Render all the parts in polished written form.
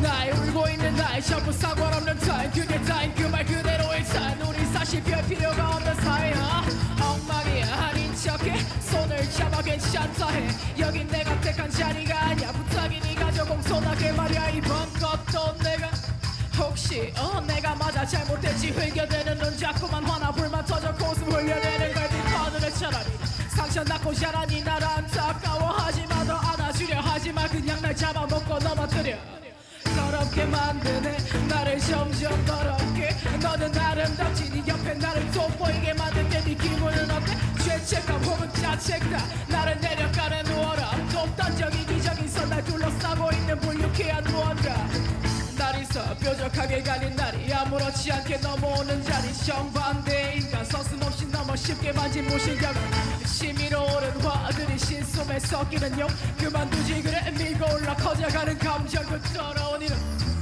날 울고 있는 날 전부 상관없는 타임 그게 타임 그 말 그대로의 타임 우리 사실 별 필요가 없는 사이야 엉망이야 아닌 척해 손을 잡아 괜찮다 해 여긴 내가 택한 자리가 아니야 부탁이 네가 저 공손하게 말이야 이번 것도 내가 혹시 내가 맞아 잘못했지 흘겨대는 눈 자꾸만 화나 불만 터져 코웃음 흘려대는 걸 뒷하늘에 차라리 상처 낳고 자라니 날 안타까워하지마 더 안아주려 하지마 그냥 날 잡아먹고 넘어뜨려 더럽게 만드네 나를 점점 더럽게 너는 아름답지 네 옆에 나를 돋보이게 만들 때 네 기분은 어때? 죄책감 혹은 자책다 나를 내려가는 워람 독단적 이기적인 선 날 둘러싸고 있는 불유쾌한 무언가 날 있어 뾰족하게 갈린 날이 아무렇지 않게 넘어오는 자리 정반대의 인간 서슴없이 넘어 쉽게 만진 무실경 심의로 오른 화들이 신숨에 섞이는 용 그만두지 그래 밀고 올라 커져가는 감정 그 더러운 이름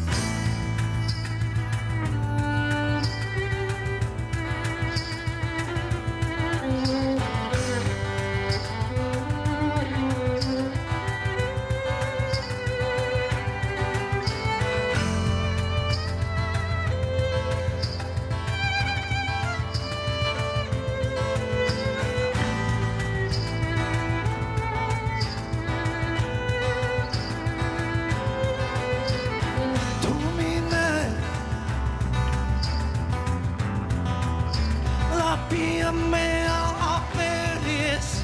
Be a man of Paris.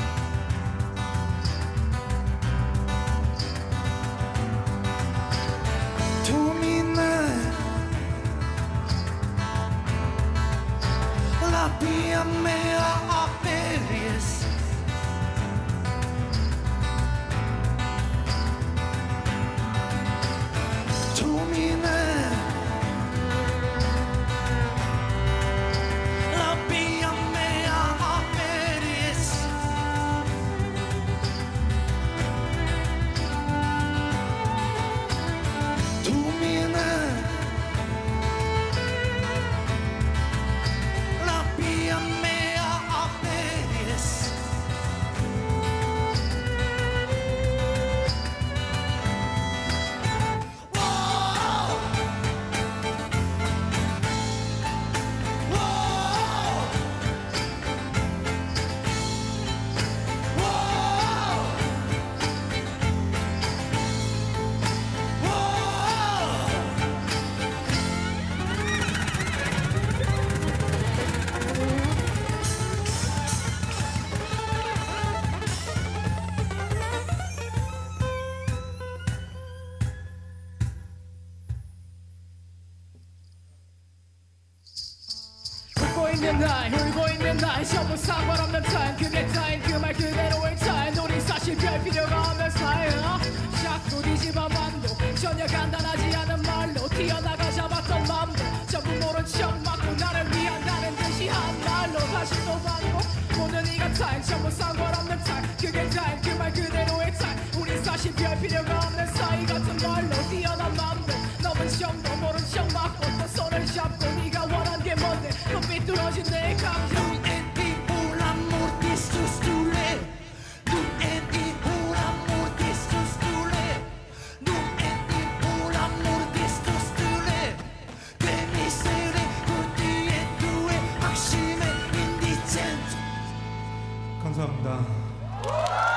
To me now, be a man of Paris. To me now. 울고 있는 날 울고 있는 날 전부 상관없는 타임 그게 타임 그 말 그대로의 타임 우리 사실 별 필요가 없는 사이야 자꾸 뒤집어 맘도 전혀 간단하지 않은 말로 튀어나가 잡았던 맘도 전부 모른 척 막고 나를 위한다는 듯이 한 말로 다시 또 반복 모든 네가 타임 전부 상관없는 타임 그게 타임 그 말 그대로의 타임 우리 사실 별 필요가 없는 사이 같은 말로 뛰어난 맘도 넘은 척도 모른 척 막고 또 손을 잡고 네가 원한 게 뭔데 또 삐뚤어진 내 감정 Nous et pour l'amour des sous-stoulés. Nous et pour l'amour des sous-stoulés. Nous et pour l'amour des sous-stoulés. Bénissez que tu es doué, maxime indigent. 감사합니다.